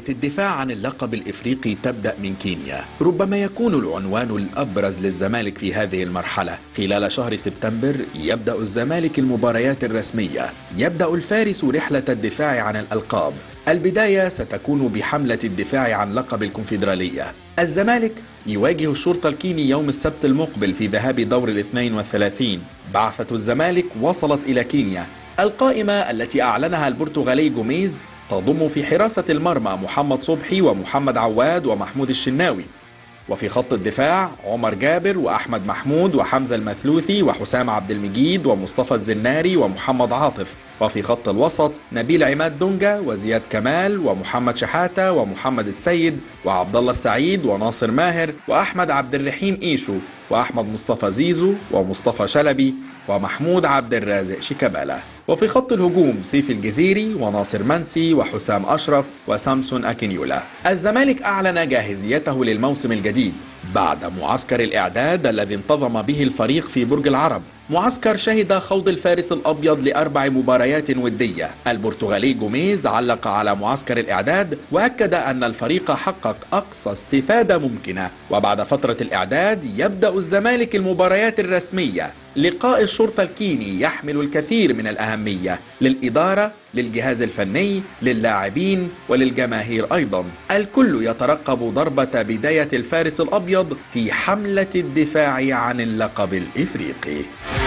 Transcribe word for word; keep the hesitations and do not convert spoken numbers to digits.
حملة الدفاع عن اللقب الإفريقي تبدأ من كينيا. ربما يكون العنوان الأبرز للزمالك في هذه المرحلة. خلال شهر سبتمبر يبدأ الزمالك المباريات الرسمية. يبدأ الفارس رحلة الدفاع عن الألقاب. البداية ستكون بحملة الدفاع عن لقب الكونفدرالية. الزمالك يواجه الشرطة الكيني يوم السبت المقبل في ذهاب دور الاثنين والثلاثين. بعثة الزمالك وصلت إلى كينيا. القائمة التي أعلنها البرتغالي جوميز تضم في حراسة المرمى محمد صبحي ومحمد عواد ومحمود الشناوي، وفي خط الدفاع عمر جابر وأحمد محمود وحمزة المثلوثي وحسام عبد المجيد ومصطفى الزناري ومحمد عاطف، وفي خط الوسط نبيل عماد دونجا وزياد كمال ومحمد شحاتة ومحمد السيد وعبد الله السعيد وناصر ماهر وأحمد عبد الرحيم إيشو وأحمد مصطفى زيزو ومصطفى شلبي ومحمود عبد الرازق شيكابالا. وفي خط الهجوم سيف الجزيري وناصر منسي وحسام أشرف وسامسون أكينيولا. الزمالك أعلن جاهزيته للموسم الجديد بعد معسكر الإعداد الذي انتظم به الفريق في برج العرب. معسكر شهد خوض الفارس الأبيض لأربع مباريات ودية. البرتغالي جوميز علق على معسكر الإعداد وأكد أن الفريق حقق أقصى استفادة ممكنة. وبعد فترة الإعداد يبدأ الزمالك المباريات الرسمية. لقاء الشرطة الكيني يحمل الكثير من الأهمية للإدارة، للجهاز الفني، للاعبين وللجماهير أيضا. الكل يترقب ضربة بداية الفارس الأبيض في حملة الدفاع عن اللقب الإفريقي.